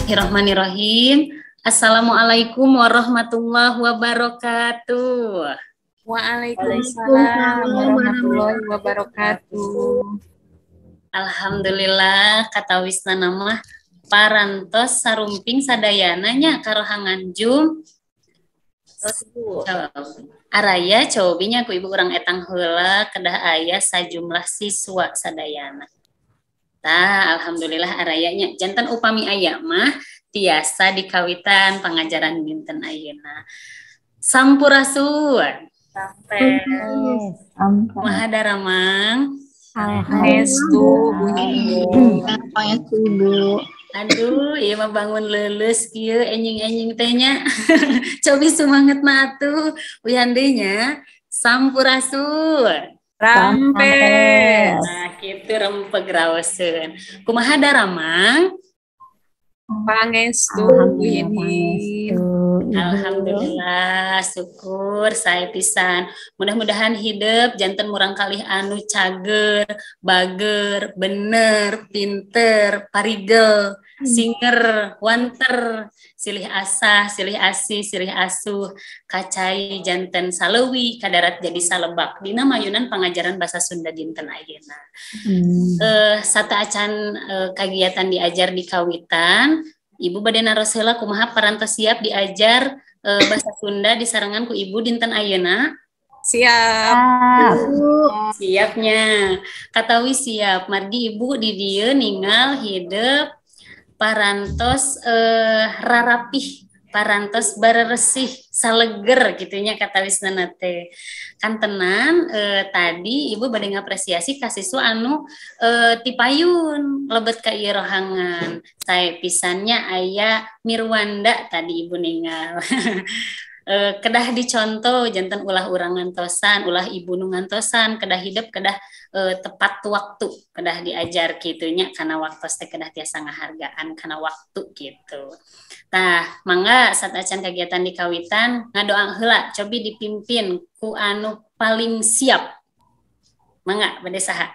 Bismillahirrahmanirrahim. Assalamualaikum warahmatullahi wabarakatuh. Waalaikumsalam warahmatullahi wabarakatuh. Alhamdulillah kata wisna nama parantos sarumping sadayana nya karohangan jum. Araya cobinya ku ibu urang etang heula kedah aya sajumlah siswa sadayana. Tah alhamdulillah arayanya janten upami aya mah tiasa dikawitan pengajaran dinten ayeuna. Sampurasun. Sampai Mahadaramang. Pangestu Ibu. Aduh, iya mah bangun leuleus kieu enjing-enjing teh nya. Cobi semangat mah atuh uyandenya. Sampurasun. Rampes. Nah, kitu rempeg raoseun. Kumaha daramang? Pangestu ini. Alhamdulillah, syukur saya pisan. Mudah-mudahan hidup janten murang kalih anu cager, bager, bener, pinter, parigel, singer, wanter, silih asah, silih asih, silih asuh, kacai janten salewi, kadarat jadi salebak. Dina mayunan pengajaran bahasa Sunda dinten ayeuna. Sata acan kegiatan diajar di kawitan. Ibu bade naros heula kumaha parantos siap diajar bahasa Sunda di sarangan ku ibu dinten ayeuna? Siap. Siapnya. Katawi siap. Margi ibu di dieu ningal hidup parantos rarapih, parantos bareresih, saleger gitunya kata wisnana teh. Kan tenan tadi ibu bade ngapresiasi ka siswa anu tipayun lebet ka ieu rohangan. Sae pisannya aya Mirwanda tadi ibu ningal. Kedah dicontoh janten ulah urang ngantosan, ulah ibu nu ngantosan, kedah hidup kedah tepat waktu, kedah diajar gitunya karena waktu teh kedah tiasa ngahargaan karena waktu gitu. Tah, mangga satacan kegiatan di kawitan ngadoa heula cobi dipimpin ku anu paling siap. Mangga bade saha?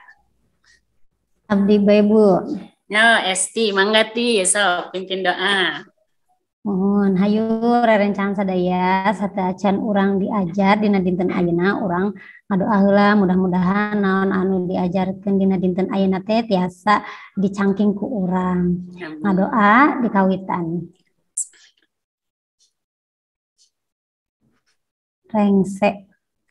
Abdi bae Bu. No, Esti, mangga ti sok pimpin doa. Mohon hayu rerencangan sadaya sataacan urang diajar dina dinten ayeuna urang ngadoa heula mudah-mudahan naon anu diajarkeun dina dinten ayeuna teh tiasa dicangking ku urang. Ngadoa di kawitan. Rengse.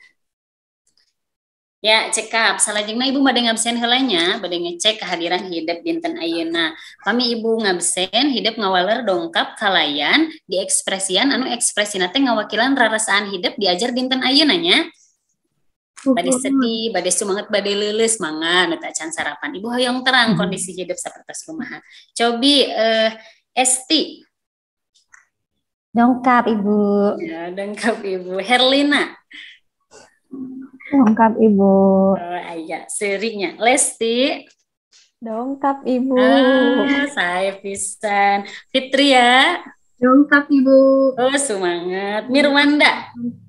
Ya, cekap. Salajengna ibu bade ngabsen heulanya, bade ngecek kehadiran hidup dinten ayeuna. Kami ibu ngabsen hidup ngawaler dongkap kalayan diekspresian anu ekspresina teh ngawakilan rarasaan hidup diajar dinten ayeuna nya. Bade sedih, bade sumanget, bade leuleus mangga nu teu can sarapan. Ibu hoyong terang kondisi hidup sapertos kumaha. Cobi Esti. Dongkap Ibu. Ya, dongkap Ibu. Herlina. Dongkap Ibu. Oh, aya serinya. Lesti. Dongkap Ibu. Saya pisan. Fitria. Dongkap Ibu. Oh, semangat. Mirwanda.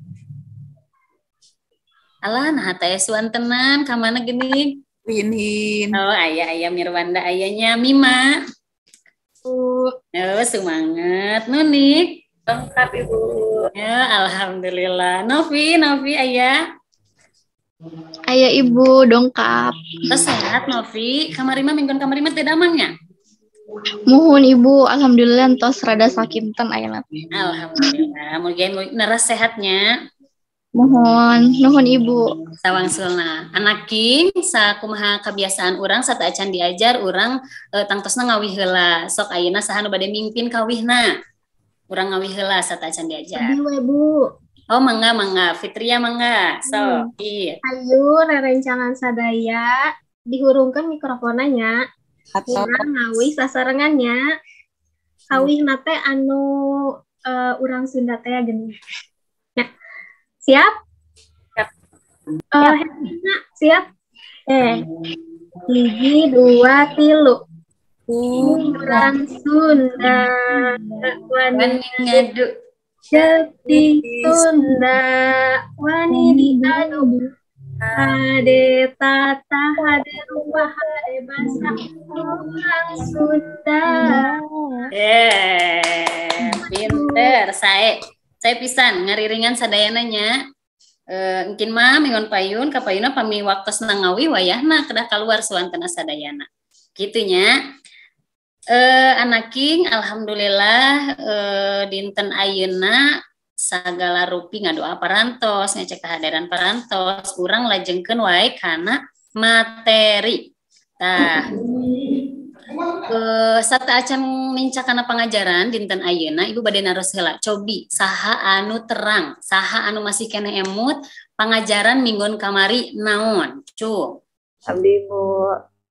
Alah, nah teh suan tenan, kamana gini? Winin. Oh, aya Mirwanda, ayanya Mima. Oh, semangat. Nunik. Dongkap Ibu. Ya, alhamdulillah. Novi aya. Aya Ibu, dongkap. Terus sehat Novi. Kamari mah minggon kamari mah teh damangnya. Muhun Ibu, alhamdulillah entos rada sakinten ayeuna. Alhamdulillah. Mugi neras sehatnya. Mohon, nuhun Ibu. Sawangsulna. Anak king sakumaha kebiasaan urang sataacan diajar urang tangtosna ngawih heula. Sok ayeuna saha nu bade mimpin kawihna. Urang ngawih heula sataacan diajar. Bu. Oh, mangga. Fitria mangga. So, iya. Ayu rerencangan sadaya dihurungkan mikrofonanya. Urang ngawih sasarengannya. Kawih nate anu urang Sunda teh geuning. Ya. Siap? Herlina, siap? 1, 2, 3. Urang Sunda wani Ngadu. Jepti Sunda wani diadu Hade tata, hade rupa, hade bahasa orang Sunda. Pinter. Saya pisan ngariringan sadayananya. Mungkin mah mingon payun kapayuna pami waktos nangawi wayahna kedah keluar suantena sadayana. Gitunya. Anaking alhamdulillah dinten ayeuna sagala rupi ngadoa parantos ngecek kehadiran parantos urang lajengkeun wae kana materi. Tah sata acan mincakana pangajaran dinten ayeuna ibu bade naros heula cobi saha anu terang saha anu masih keneh emut pangajaran minggon kamari naon cu Abdi Bu.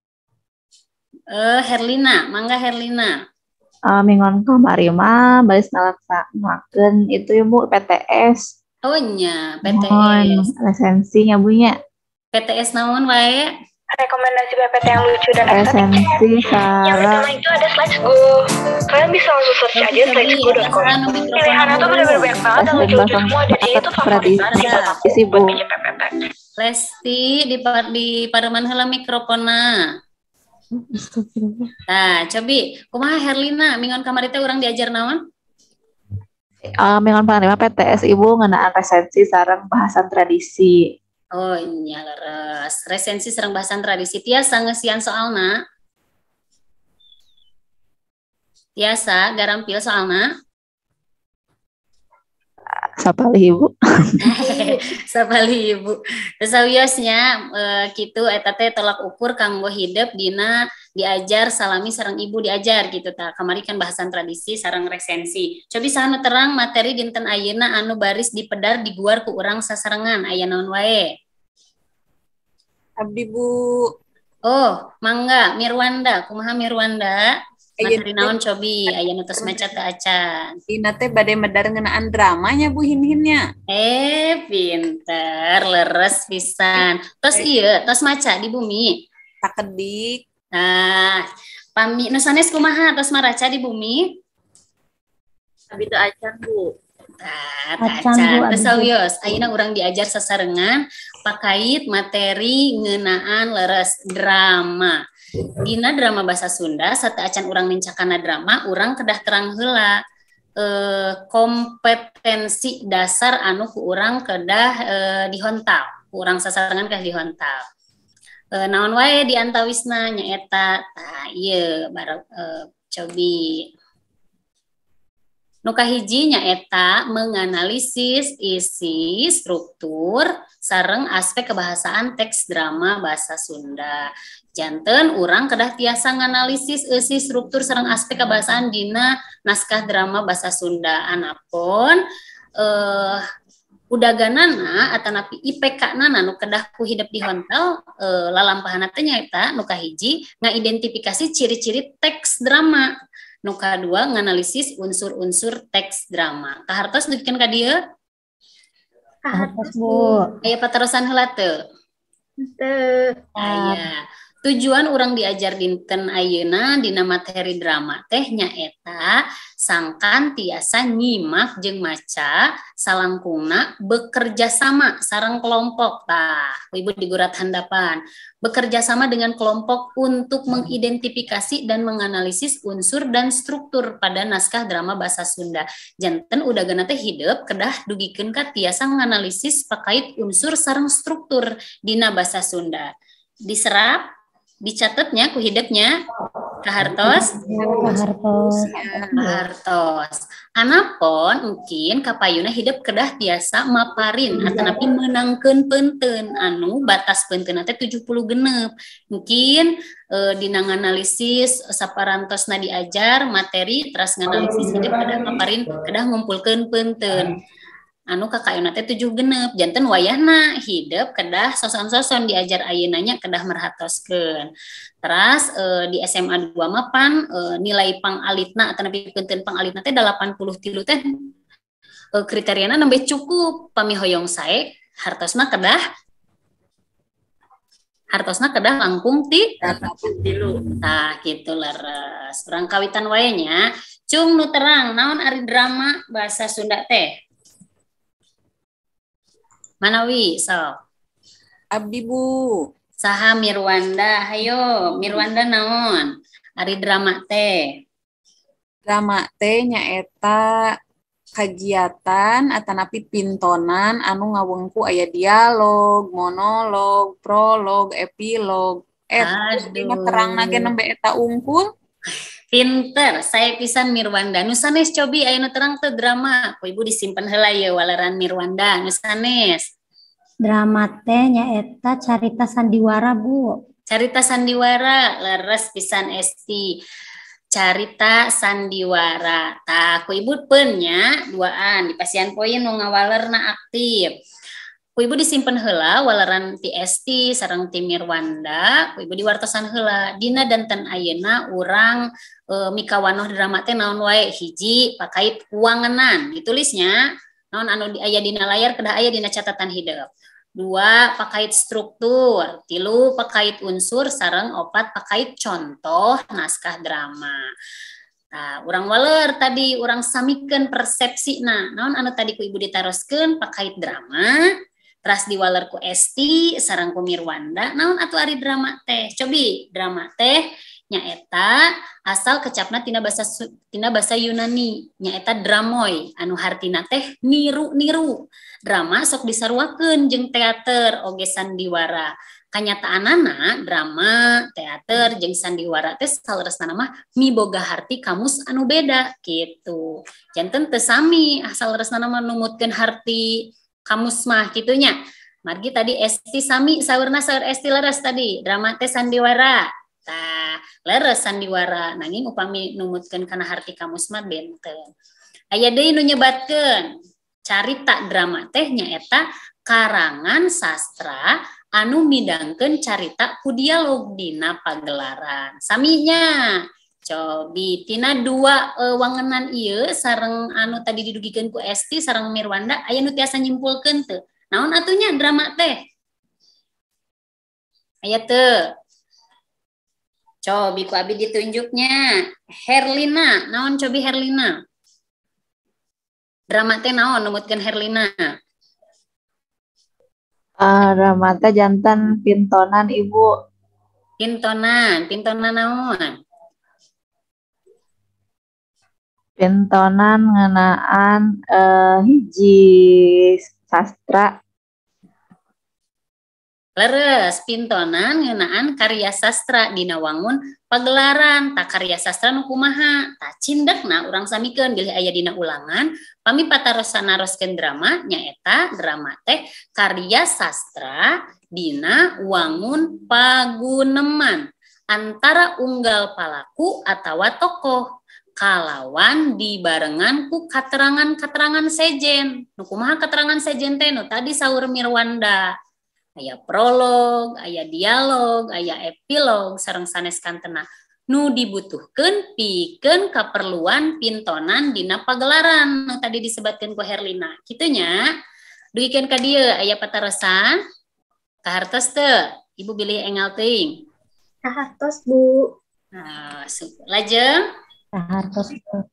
Herlina mangga Herlina Mingon kamari mah baris nalaksanakeun itu ya Bu PTS. oh nya Mohon PTS resensinya Bu nya. PTS naon wae Rekomendasi PPT yang lucu dan Resensi Yang sarang pertama itu ada Slides Go. Kalian bisa langsung search aja slidesgo.com. Pilihannya tuh bener-bener banyak banget dan lucu-lucu semua. Jadi itu favorit banget sih buat aku Bu. buat bikin PPT. Lesti di pareman heula mikrofona. Nah, cobi kumaha Herlina mingon kamari teh urang diajar naon? Mingon panglima PTS Ibu ngeunaan resensi sareng bahasan tradisi. Oh iya leres. Resensi sareng bahasan tradisi tiasa ngeusian soalna. Tiasa garampil soalna. Sapalih Ibu. Sapali ibu. Terus sawiosnya kitu eta teh tolak ukur kanggo hidup dina diajar salami sareng ibu diajar gitu ta. Kamari kan bahasan tradisi sareng resensi. Cobi saha nu terang materi dinten ayeuna anu baris dipedar diguar ku urang sasarengan aya naon wae. Abdi Bu. Oh, mangga Mirwanda, kumaha Mirwanda? Materi Ayeuna naon cobi aya nu tos maca teu acan. Dina teh bade medar ngeunaan dramanya Bu hin-hinnya. Pinter, leres pisan. Tos ieu, tos maca di bumi. Takedik. Nah, pami nu sanes kumaha tos maraca di bumi? Abdi teu acan Bu. Acan, Bu, Teu abdi. sawios, ayeuna urang diajar sasarengan pakait materi ngeunaan leres drama. Dina drama bahasa Sunda sata acan urang mincakana drama urang kedah terang heula kompetensi dasar anu ku urang kedah dihontal ku urang sasarengan kedah dihontal naon wae di antawisna nyaeta tah ieu cobi nu kahiji nyaeta menganalisis isi struktur sareng aspek kebahasaan teks drama bahasa Sunda. Janten urang kedah tiasa nganalisis isi struktur sareng aspek kebahasaan dina naskah drama bahasa Sunda anapun udaganana atanapi IPK-na nu kedah ku hidup di hontal lalampahanna teh nyaeta nu kahiji ngaidentifikasi ciri-ciri teks drama. Nu kadua nganalisis unsur-unsur teks drama. Kahartos dikeun ka dieu? Kahartos Bu. Aya paterosan heula teu? Teu. Aya. Tujuan urang diajar dinten ayeuna dina materi drama teh nyaeta sangkan tiasa nyimak jeung maca salangkungna bekerja sama sareng kelompok tah ibu di gurat handapan bekerja sama dengan kelompok untuk mengidentifikasi dan menganalisis unsur dan struktur pada naskah drama bahasa Sunda. Janten udageuna teh hidup kedah dugikeun ka tiasa nganalisis pakait unsur sareng struktur dina bahasa Sunda. Diserap dicatatnya ku hidupnya kahartos anapun mungkin kapayuna hidup kedah tiasa maparin atanapi menangkeun peunteun anu batas peunteunna teh 70 genep mungkin dina nganalisis saparantosna diajar materi teras nganalisis hidup kedah maparin kedah ngumpulkeun peunteun anu kakayuna teh 7 genep janten wayahna hidup kedah soson-soson diajar ayeunanya kedah merhatoskeun. Teras di SMA 2 mapan nilai pangalitna atanapi peunteun pangalitna teh 83 teh kriteriana nembe cukup pamihoyong sae hartosna kedah langkung ti tah kitu leres. Urang kawitan wae nya. Cung nu terang naon ari drama bahasa Sunda teh? Manawi, so. Abdi Bu. Saha Mirwanda, hayo Mirwanda naon? Ari drama teh. Drama teh nyaeta kagiatan atanapi pintonan anu ngawengku aya dialog, monolog, prolog, epilog. Mah terang nage nembe eta unggul. Pinter, saya pisan Mirwanda. Nu sanes cobi aya nu terang teh drama. Ku Ibu disimpen heula ye waleran Mirwanda. Nu sanes. Drama teh nyaeta carita sandiwara Bu. Carita sandiwara leres pisan Esti. Carita sandiwara. Tah ku Ibu peun nya duaan di pasian poin nu ngawalerna aktif. Ku Ibu disimpen heula waleran ti Esti sareng ti Mirwanda. Ku Ibu diwartosan heula dina danten ayeuna urang mikawanoh drama teh naon wae. Hiji pakait uangenan ditulisnya naon anu aya dina layar kedah aya dina catatan hidup. 2 pakait struktur, 3 pakait unsur sareng 4 pakait contoh naskah drama. Nah, urang waler tadi urang samikeun persepsina naon anu tadi ku Ibu ditaroskeun pakait drama. Teras diwaler ku Esti sareng ku Mirwanda naon atuh ari drama teh. Cobi drama teh nyaeta asal kecapna tina basa Yunani nyaeta dramoi anu hartina teh niru-niru. Drama sok disaruakeun jeung teater oge sandiwara. Kanyataanana drama, teater jeung sandiwara teh saleresna mah miboga harti kamus anu beda gitu. Janten teu sami asal resna mah numutkeun harti kamus mah gitunya. Margi tadi Esti sami saurna saur Esti leres tadi drama teh sandiwara. Tah leres sandiwara nanging upami numutkeun kana harti kamus mah benten. Aya deui nu nyebatkeun carita drama teh nyaeta karangan sastra anu midangkeun carita ku dialog dina pagelaran. Saminya cobi tina 2 wangenan ieu sareng anu tadi didugikeun ku Esti sareng Mirwanda aya nu tiasa nyimpulkeun teu? Naon atunya drama teh? Aya teu? Cobi ku abi ditunjuknya. Herlina, naon cobi Herlina? Drama teh naon numutkeun Herlina? Drama teh jantan pintonan Ibu. Pintonan naon? Pintonan ngeunaan hiji sastra. Leres pintonan ngeunaan karya sastra dina wangun pagelaran. Tak karya sastra nu kumaha? Tak cindekna urang samikeun bilih aya dina ulangan pami patarosan naroskeun drama nyaeta drama teh karya sastra dina wangun paguneman antara unggal palaku atawa tokoh kalawan dibarengan ku katerangan-katerangan sejen. Nu kumaha katerangan sejen teh nu tadi saur Mirwanda. Aya prolog, aya dialog, aya epilog sareng sanes kantena nu dibutuhkeun pikeun kaperluan pintonan dina pagelaran nu tadi disebutkeun ku Herlina. Kitu nya. Duikeun ka dieu aya patarosan? Kahartos teu? Ibu bilih enggal teuing. Kahartos Bu. Nah, lajeng Kahartos teu.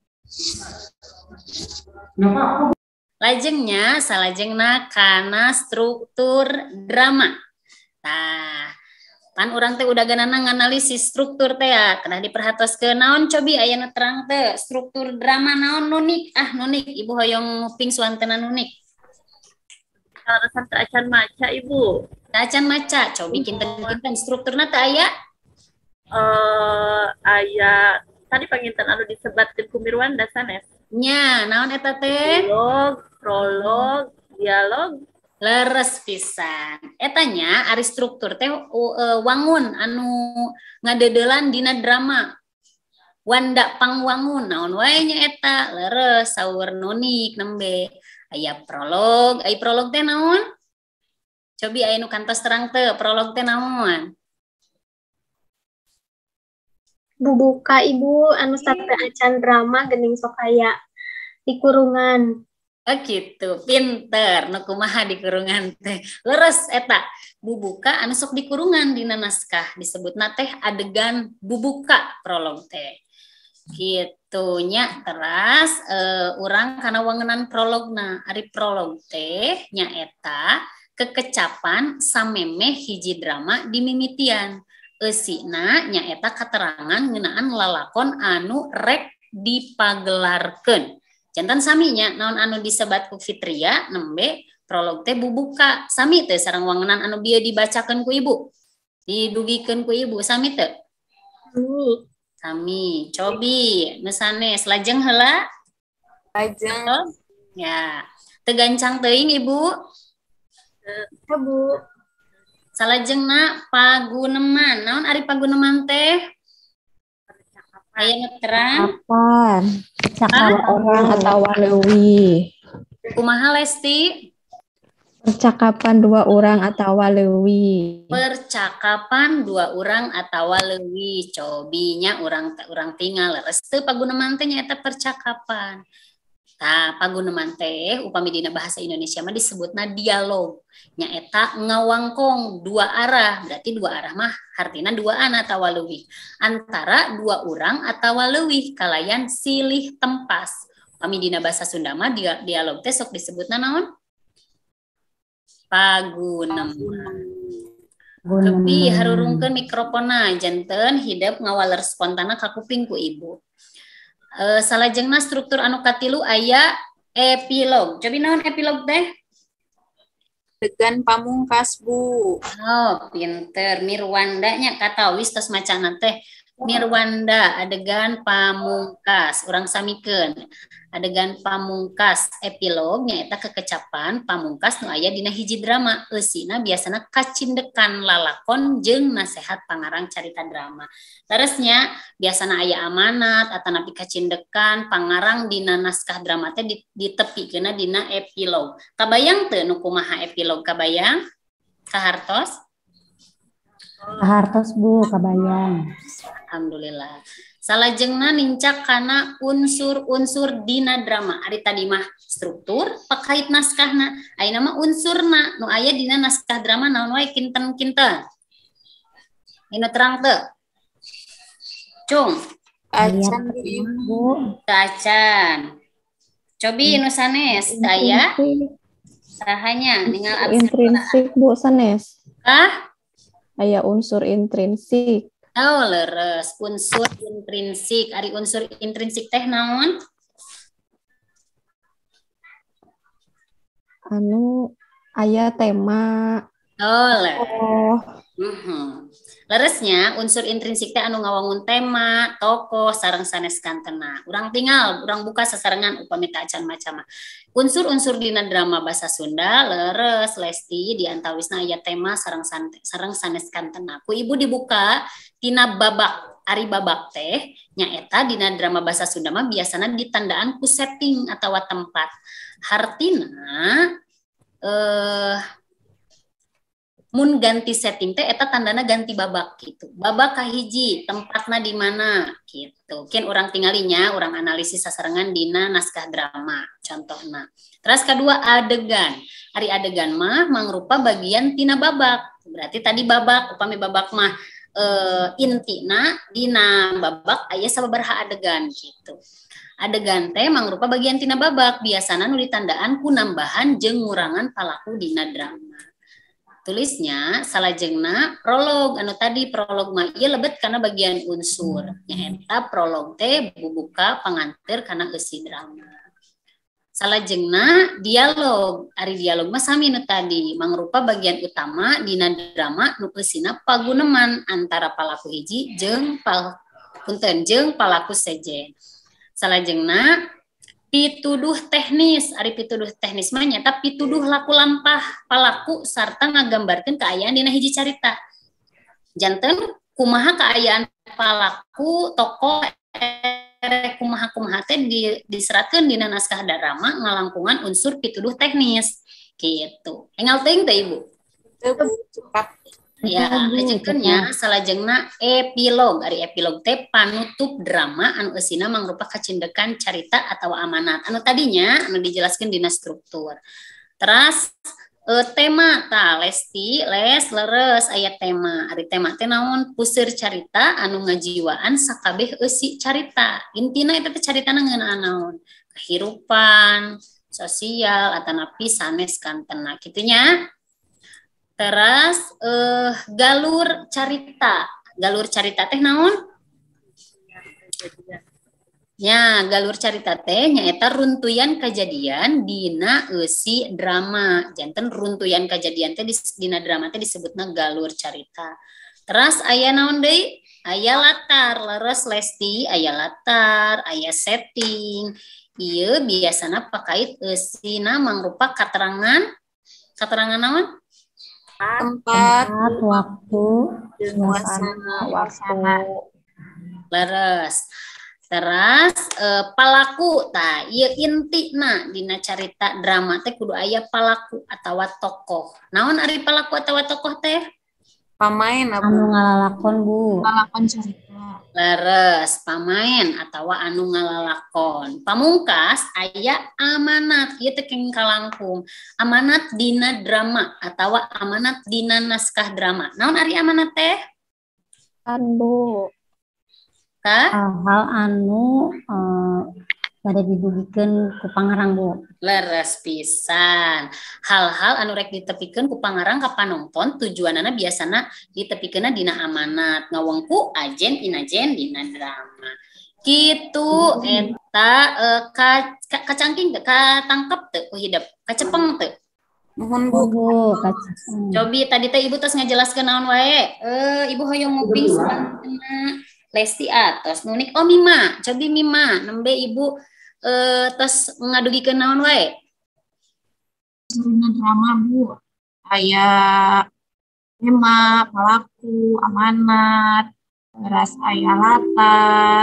Lajengnya salajengna kana struktur drama. Nah, kan urang teh udah ganana nganalisis struktur teh ya. Kenah diperhatoskeun naon cobi aya nu terang teh struktur drama naon nunik. Nunik Ibu hoyong nguping suantena nunik. Alasan teu acan maca Ibu. Teu acan maca, cobi kinten-kinten strukturna teh aya. Aya tadi panginten anu disebatkeun ku Mirwanda sanes. Nya, naon eta teh? Prolog, dialog. Leres pisan. Etanya ari struktur teh wangun anu ngadeudelan dina drama. Wanda pangwangun naon wae nya eta leres saur nunik nembe. Aya prolog, ai prolog teh naon? Cobi aya nu kantos terang teu prolog teh naon? Bubuka Ibu anu sate acan drama geuning sok aya di kurungan. Gitu, pinter nu kumaha di kurungan teh. Leres eta bubuka anu sok di kurungan dina naskah disebutna teh adegan bubuka prolog teh. Kitu nya teras urang kana wangenan prologna. Ari prolog teh nyaeta kekecapan samemeh hiji drama di mimitian. Eusina nyaeta katerangan ngeunaan lalakon anu rek dipagelarkeun. Jantan saminya naon anu disebat ku Fitria nembe prolog teh bubuka. Sami teh sareng wangunan anu bieu dibacakeun ku Ibu. Didugikeun ku Ibu sami teh? Sami. Cobi nu sanes lajeng heula. Lajeng. Ya. Teu gancang teuing Ibu. Bu. Salajengna paguneman. Naon ari paguneman teh? Aya nu terang. Kapan? Percakapan Orang atau leuwih. Kumaha Lesti? Percakapan dua orang atau leuwih. Percakapan dua orang atau leuwih. Cobinya urang tinggal leres teu paguneman teh nyaeta percakapan. Tah paguneman teh upami dina bahasa Indonesia mah disebutna dialog. Nyaeta ngawangkong dua arah. Berarti dua arah mah artina duaan atau leuwih. Antara dua orang atau leuwih kalayan silih tempas. Upami dina bahasa Sunda mah dialog teh sok disebutna naon? Paguneman. Kepi harurungkeun mikrofonna janten hideep ngawaler spontana ka kuping ku Ibu. Salajengna struktur anu katilu aya epilog. Cobi naon epilog teh? Adegan pamungkas, Bu. Oh, pinter. Mirwanda nya katawis tos macana teh. Mirwanda adegan pamungkas. Urang samikeun. Adegan pamungkas epilog nyaeta kekecapan pamungkas nu aya dina hiji drama. Eusina biasana kacindekan lalakon jeung nasehat pangarang carita drama. Terusnya biasana aya amanat atanapi kacindekan pangarang dina naskah drama teh ditepikeunna dina epilog. Kabayang teu nu kumaha epilog kabayang? Kahartos? Hartos Bu, kabayang. Alhamdulillah. Salajengna nincak kana unsur-unsur dina drama. Ari tadi mah struktur pakait naskahna. Ayeuna mah unsurna nu aya dina naskah drama naon wae kinten-kinten. Inu terang teu? Cung. Acan, Bu. Acan. Cobi nu sanes daya sahanya ningal absen. Intrinsik Bu sanes. Ah? Aya unsur intrinsik. Oh, leres. Unsur intrinsik. Ari unsur intrinsik teh naon? Anu aya tema. Oh, leres. Oh, Leresnya unsur intrinsik teh anu ngawangun tema, tokoh, sareng sanes kantena. Urang tinggal, urang buka sasarengan upami teu acan macam. Unsur-unsur dina drama basa Sunda leres Lesti diantawisna aya tema sareng sanes kantena. Ku Ibu dibuka tina babak. Ari babak teh nyaeta dina drama basa Sunda mah biasana ditandaan ku setting atawa tempat. Hartina mun ganti setting teh eta tandana ganti babak gitu. Babak kahiji tempatna di mana gitu. Kian orang tinggalinya, orang analisis sasarengan dina naskah drama contohna. Terus kedua adegan. Ari adegan mah mangrupa bagian tina babak. Berarti tadi babak upami babak mah intina dina babak aya sababaraha adegan gitu. Adegan teh mangrupa bagian tina babak biasana nu ditandaan ku nambahan jeung ngurangan palaku dina drama. Tulisnya salajengna prolog anu tadi prolog mah ieu lebet kana bagian unsur nyaeta prolog teh bubuka pangantir kana eusi drama. Salajengna dialog ari dialog mah sami nu tadi mangrupa bagian utama dina drama nu eusina paguneman antara palaku hiji jeung palaku sejen. Salajengna pituduh teknis, ari pituduh teknis mah nyata pituduh laku lampah palaku sarta ngagambarkeun kaayaan dina hiji carita. Janten kumaha kaayaan palaku tokoh kumaha teh diseratkeun dina naskah drama ngalangkungan unsur pituduh teknis gitu. Engal teuing teh Ibu. Ya, lajengkeunnya salajengna epilog. Ari epilog teh panutup drama anu eusina mangrupa kacindekan carita atau amanat. Anu tadinya anu dijelaskeun dina struktur. Terus tema tah Lesti leres aya tema. Ari tema teh naon? Puseur carita anu ngajiwaan sakabeh eusi carita. Intina eta teh caritana ngeunaan naon? Kehirupan, sosial atanapi sanes kantena. Kitu nya. Teras galur carita. Galur carita teh naon? Ya, galur carita teh nyaeta runtuyan kejadian dina eusi drama. Janten runtuyan kejadian teh dina drama teh disebutna galur carita. Teras aya naon deui? Aya latar, leres Lesti, aya latar, aya setting. Ieu biasana pakait eusina mangrupa katerangan naon? Tempat, waktu, suasana. Leres. Teras palaku tah ieu intina dina carita drama teh kudu aya palaku atawa tokoh. Naon ari palaku atawa tokoh teh? Pamain anu ngalalakon Bu. Ngalakon cerita. Leres, pamain atawa anu ngalalakon. Pamungkas aya amanat, ieu teh kenging kalangkung. Amanat dina drama atawa amanat dina naskah drama. Naon ari amanat teh? Kan Bu. Kah? Hal-hal anu pada didugikeun ku pangarang Bu. Leres pisan. Hal-hal anu rek ditepikeun ku pangarang ka panonton tujuanana biasana ditepikeunna dina amanat, ngawengku ajen inajen dina drama. Kitu eta kacangking teu, katangkep teu ku hideep, kacepeng teu. Mohon Bu. Cobi tadi teh Ibu tos ngajelaskeun naon wae. Ibu hoyong nguping sabanteuna. Lesti atos nunik oh Mima, cobi Mima nembe Ibu tos ngadugikeun naon wae? Cerita drama Bu. Aya tema, pelaku, amanat, teras aya latar.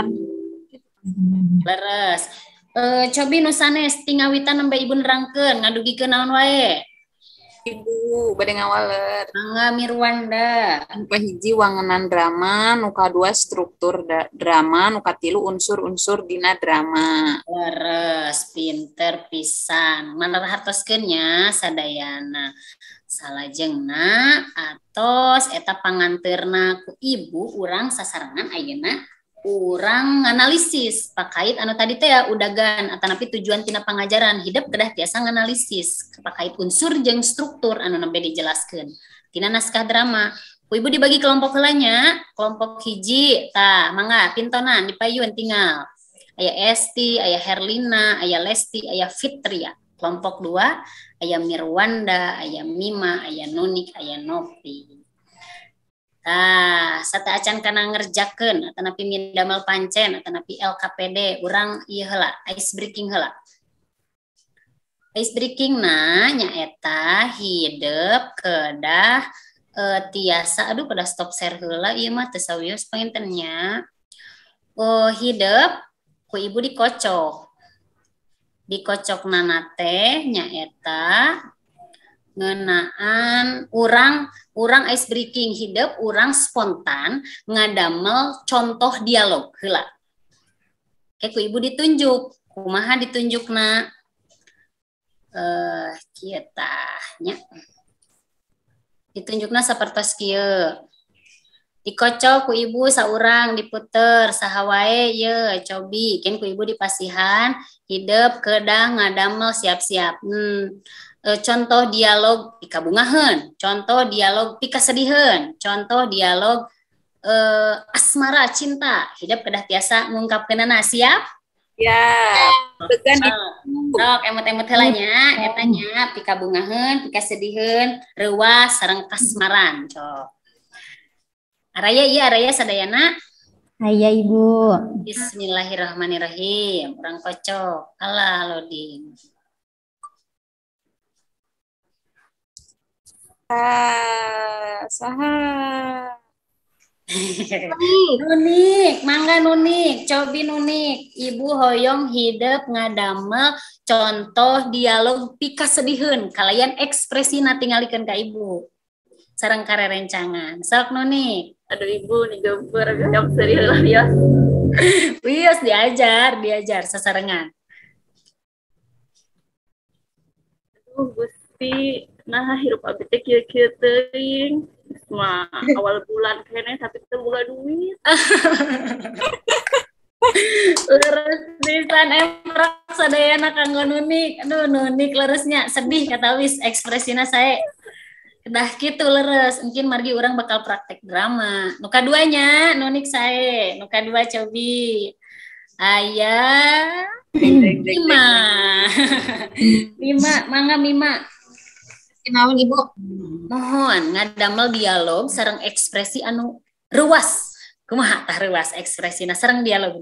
Leres. Cobi nu sanes tingawitan nembe Ibu nerangkeun ngadugikeun naon wae? Ibu bade ngawaler. Mangga Mirwanda. Nu kahiji wangunan drama, nu kadua struktur drama, nu katilu unsur-unsur dina drama. Leres, pinter pisan. Manarhartoskeun nya sadayana. Salajengna atos eta panganteurna ku Ibu urang sasarangan ayeuna urang nganalisis pakait anu tadi teh ya udagan atanapi tujuan tina pangajaran hidup kedah tiasa nganalisis pakait unsur jeung struktur anu nembe dijelaskeun tina naskah drama. Ku Ibu dibagi kelompok heula nya. Kelompok hiji tah mangga pintonan dipayun tinggal. Aya Esti, aya Herlina, aya Lesti, aya Fitria. Kelompok 2 aya Mirwanda, aya Mima, aya Nunik, aya Novi. Sate acan kana ngerjakeun atanapi mindamel pancen atanapi LKPD urang ieu heula ice breaking heula. Ice breaking na nyaeta hideep kedah tiasa aduh pada stop share heula ieu mah teu sawios pangintennya. Hideep ku Ibu dikocok. Dikocokna teh nyaeta ngeunaan urang ice breaking hidup urang spontan ngadamel contoh dialog heula. Oke ku Ibu ditunjuk kumaha ditunjukna kieu tah nya. Ditunjukna sapertos kieu. Dikocok ku Ibu saurang diputer saha wae ye cobi ken ku Ibu dipasihan hidup kedah ngadamel siap-siap. Contoh dialog pikabungaheun, contoh dialog pikasediheun, contoh dialog asmara cinta hidup kedah tiasa ngungkapkeunana siap? Ya, tegan sok emot-emot heula nya eta nya pikabungaheun, pikasediheun, reuas sareng kasmaran cok. Araya sadayana Aya Ibu. Bismillahirrahmanirrahim. Urang kocok. Allah loading. Saha. Nunik, mangga Nunik, cobi Nunik. Ibu hoyong hidup ngadamel contoh dialog pikasediheun kalayan ekspresina tingalikeun ka Ibu. Sareng karerencangan. Sok Nunik. Aduh Ibu nih gambar yang serius lah ya. Wios diajar sasarengan. Aduh Gusti, nah hirup abdi teh kieu-kieu teuing. Mah awal bulan kene tapi teu boga duit. Leres pisan emrak sadayana kanggo Nunik. Aduh Nunik leresnya sedih kata wis ekspresina saya. Kedah gitu leres, mungkin margi orang bakal praktek drama. Nuka duanya, nunik saya, nuka dua cobi. Ayah, Mima. Mima, mangga Mima. Kenaon Ibu? Mohon ngadamel dialog sareng ekspresi anu ruas. Kumaha tah ruas ekspresina sareng dialog.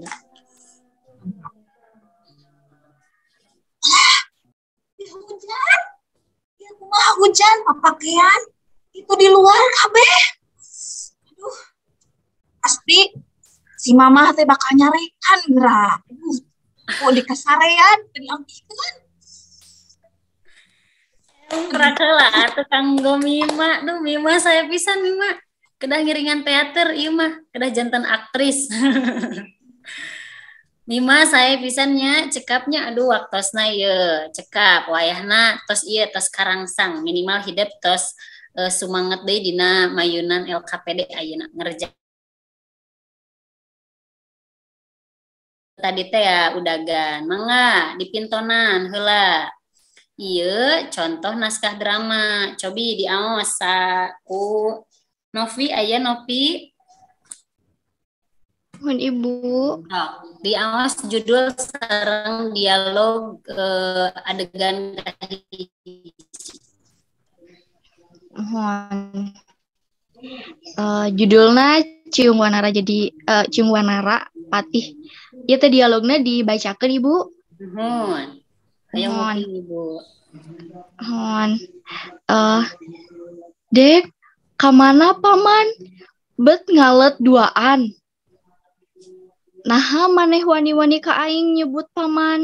Hujan. Ya kumaha hujan pakaian itu di luar kabeh. Aduh. Pasti si mama teh bakal nyarekan gerak. Mau di kasarean diampikeun. Rakela tukang go Mima. Duh Mima saya pisan Mima. Kedah ngiringan teater ieu mah, kedah jantan aktris. Mima saya pisannya cekapnya aduh waktosna ieu cekap wayahna tos ieu tos karangsang minimal hidup tos sumanget deui dina mayunan LKPD ayeuna ngerja tadi teh ya udagan mangga dipintonan heula ieu contoh naskah drama cobi diaos ku Novi aya Novi Mohon Ibu. diawas judul sareng dialog adegan Mohon. Judulnya Ciung Wanara jadi Ciung Wanara Patih. Ieu teh dialogna dibacakeun Ibu. Mohon. Ayo Mohon. mungkin Ibu. Mohon. Dek, kamana paman? Bet ngalet duaan. Naha maneh wani-wani ka aing nyebut paman.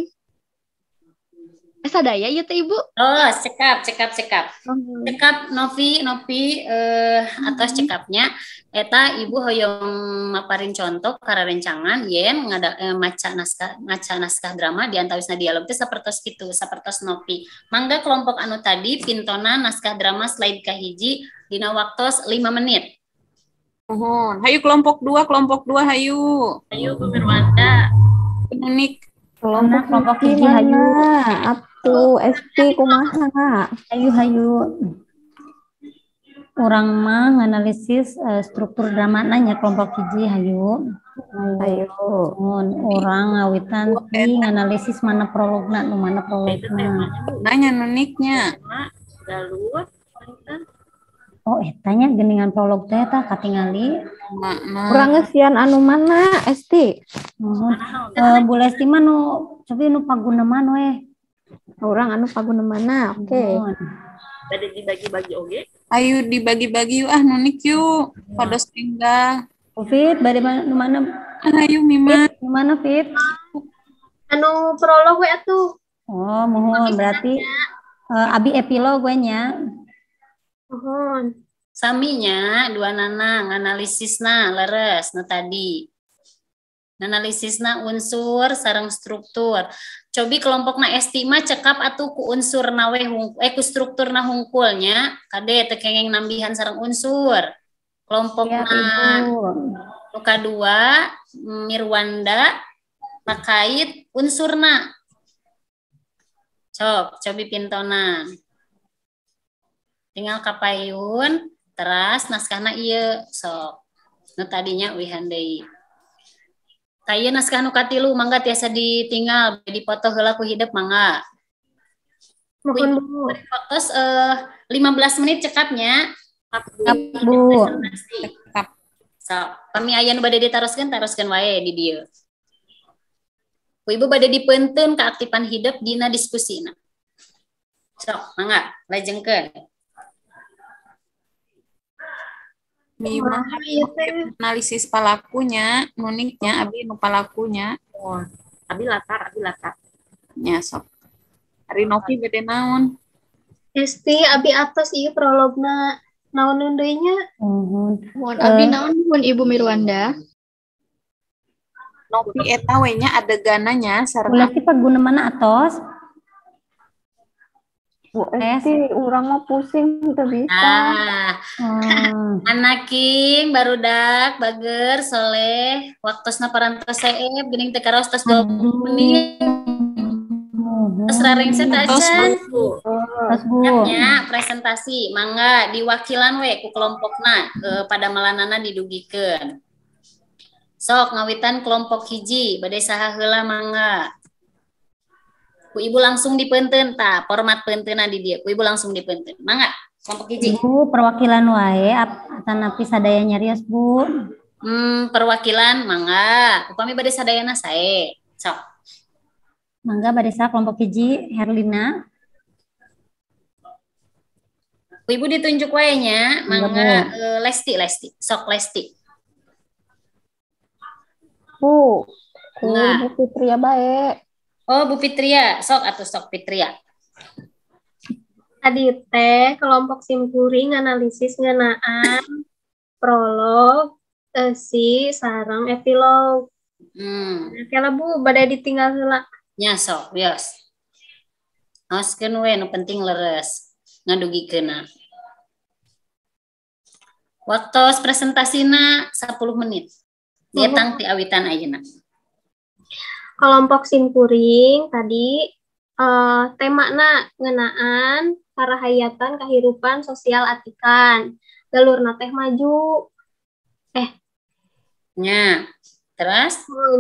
Sadaya ieu teh Ibu? Oh, cekap. Cekap Novi atas cekapnya eta Ibu hoyong maparin contoh kararencangan yen maca naskah drama di antawisna dialog teh sapertos kitu, sapertos Novi. Mangga kelompok anu tadi pintona naskah drama slide kahiji dina waktos 5 menit. Mohon. Hayu kelompok 2 hayu. Ayo Bu Mirwanda. Unik. Kelompok hiji hayu. Atuh, SP kumaha? Hayu. Orang mah nganalisis struktur drama nanya kelompok hiji hayu. Ayo. Orang ngawitan ti nganalisis mana prologna nu mana prologna. Nanya nuniknya. Galur. Oh tanya geningan prolog teh tah katingali. Urang ngesian anu mana ST? Bu Lesti mah nu cobi nu paguna mana we. Urang anu paguna mana? Oke. Bade dibagi-bagi oge. Ayo dibagi-bagi yuk nunik yuk. Pados tinggal. Fit bade nu mana? Ayo Mima. Di mana Fit? Anu prolog we atuh. Oh, mohon berarti abi epilog we nya. Mohon. Saminya dua nana analisisna leres nu tadi. Analisisna unsur sareng struktur. Cobi kelompokna estima cekap atuh ku unsur nawe ku strukturna hungkulnya kade teu kenging nambihan sareng unsur. Kelompokna nuka 2 Mirwanda terkait unsurna. Cobi pintonan. Tinggal kapayun teras naskahna ieu sok. Nu tadinya wihan deui. Kayu naskah nu katilu mangga tiasa ditinggal dipoto heula ku hidup mangga. Mohon Bu. Fotos 15 menit cekapnya. Bu. So, kami aya nu bade ditaroskeun wae di dieu. Ku Ibu bade dipeunteun keaktifan hidup dina diskusina. Sok, mangga lajengkeun. Mima analisis palakunya, nuniknya abi nu palakunya. Oh, abi latar. Nya sok. Ari Novi bade naon? Esti abi atas ieu prologna naon deui nya? Mohon abi naon mun Ibu Mirwanda? Novi eta we nya adegananya sareng Berarti paguna mana atos? Bu ST urang mah pusing teu bisa. Anaking barudak bager soleh waktosna parantos saeb geuning teu karaos tos 20 menit. Bu. Serareng saya Tos, aja. Bu. Terus Bu. Siapnya presentasi, mangga diwakilan we ku kelompokna pada melanana didugikeun. Sok ngawitan kelompok hiji, badai saha heula mangga. Ku ibu langsung dipeunteun tah, format peunteunna di dieu. Ku ibu langsung dipeunteun. Mangga, kelompok hiji. Bu, perwakilan wae atanapi sadaya nyarios, Bu. Perwakilan mangga. Upami badai sadayana sae. Sok. Mangga badesa kelompok hiji Herlina. Ku ibu ditunjuk wae nya, mangga Lesti. Sok Lesti. Bu, ku Nah. Bu Fitria bae. Oh, Bu Fitria, sok atuh sok Fitria. Tadi teh kelompok simpuring analisis ngeunaan prolog, esi, sareng epilog. Kala Bu badai ditinggal heula. Nya sok, bios. Aoskeun we nu penting leres. Ngadugikeunna. Waktu presentasina 10 menit. Dietang ti awitan ayeuna. Kelompok simpuring tadi temana ngeunaan karahayatan kahirupan sosial atikan. Galurna teh maju. Nya. Terus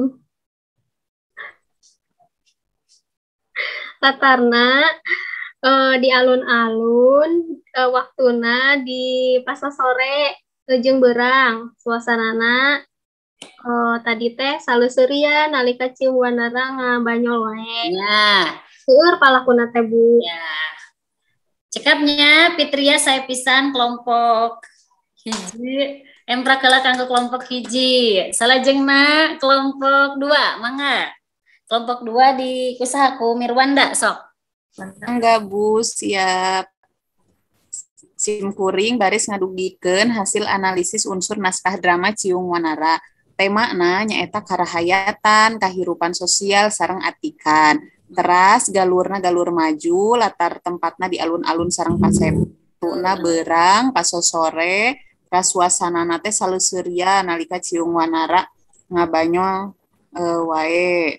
Tatarna di alun-alun, waktuna di pas sore jeung beurang, suasanana tadi teh saluseurian nalika cium wanara ngabanyol wae. ya. Seueur palakuna teh Bu. Ya. Cekapnya Fitria saya pisan kelompok hiji. Empra keula kanggo kelompok hiji. Salajengna kelompok 2, mangga. Kelompok 2 di kusahaku Mirwanda sok. Enggak, Bu, siap. Simkuring baris ngadugikeun hasil analisis unsur naskah drama Ciung Wanara. Temana nyaeta karahayatan, kahirupan sosial, sareng atikan. Teras galurna galur maju, latar tempatna di alun-alun sareng paseptuna beurang, pas sore, teras suasanana teh saluseurian nalika Ciung Wanara ngabanyol wae.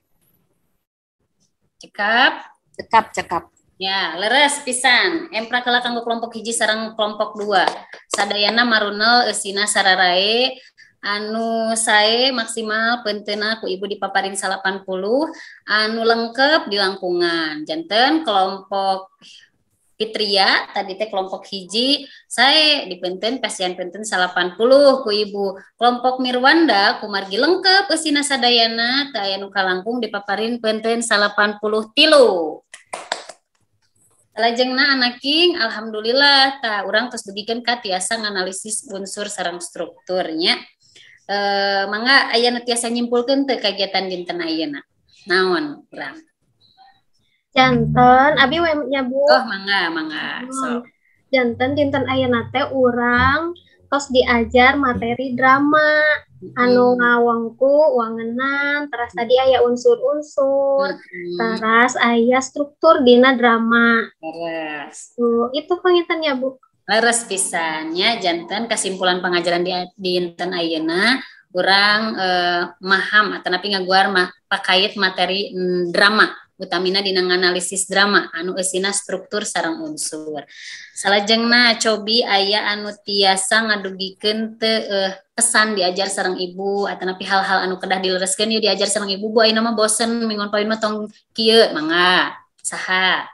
Cekap. Ya, leres pisan. Empra keula kanggo kelompok hiji sareng kelompok 2. Sadayana marunel eusina sararae anu sae maksimal peunteuna ku ibu dipaparin 80, anu lengkep di langkungan. Janten kelompok Fitria tadi teh kelompok hiji sae dipeunteun pasien peunteun 80 ku ibu. Kelompok Mirwanda kumargi lengkep eusina sadayana teu aya nu kalangkung dipaparin peunteun 83. Salajengna anaking alhamdulillah tah urang tos dugikeun ka tiasa nganalisis unsur sareng strukturnya. Mangga aya nu tiasa nyimpulkeun teu kagiatan dinten ayeuna. Naon urang? Janten abi we nya Bu. Oh, mangga. So. Janten dinten ayeuna teh urang tos diajar materi drama anu ngawangku wangenan, teras tadi aya unsur-unsur, teras aya struktur dina drama. Leres. Itu pangintennya Bu. Leres pisannya janten kesimpulan pengajaran di dinten ayeuna urang maham atanapi ngaguar pakait materi drama utamina dina nganalisis drama anu eusina struktur sareng unsur. Salajengna cobi aya anu tiasa ngadugikeun teu pesan diajar sareng ibu atanapi hal-hal anu kedah dilereskeun ieu diajar sareng ibu Bu ayeuna mah bosen mingon poin mah tong kieu mangga saha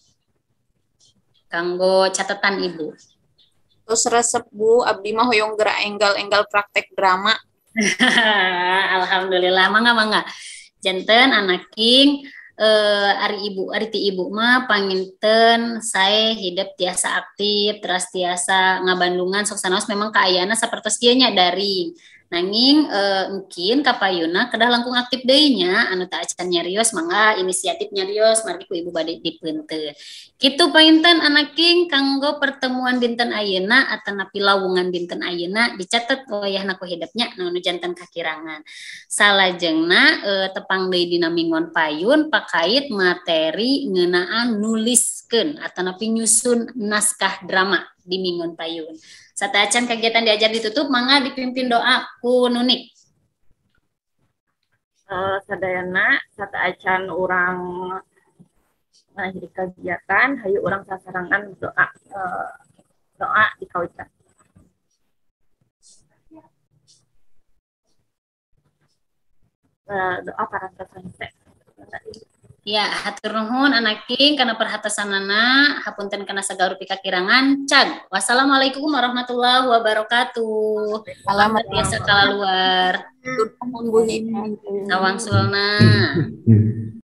kanggo catatan ibu. Terus resep Bu, abdi mah hoyong gerak enggal praktek drama. Alhamdulillah, mangga. Janten anaking ari ti ibu mah panginten saya hidup tiasa aktif, terus tiasa ngabandungan sok sanaos memang kaayana sapertos kieu nya daring. Nanging mungkin kapayuna kedah langkung aktif deui nya anu teu acan nyarios mangga inisiatif nyarios margi ku ibu bade dipeunteun. Kitu painten anaking kanggo pertemuan dinten ayeuna atanapi lawungan dinten ayeuna dicatet wayahna ku hidupnya nu janten kakirangan. Salajengna tepang deui dina mingon payun pakait materi ngeunaan nuliskeun atanapi nyusun naskah drama di mingon payun. Sataacan kegiatan diajar ditutup, mangga dipimpin doa ku Nunik. Sadayana sataacan urang mengakhiri kegiatan, hayu orang sasarangan doa dikawitan. Doa parantos henteu. Ya, hatur nuhun anaking kana perhatosanana, hapunten kana sagala rupi kakirangan. Cag. Wassalamualaikum warahmatullahi wabarakatuh. Selamat biasa kalaluar. Tur nuhun Bu Hina. Sawangsulna.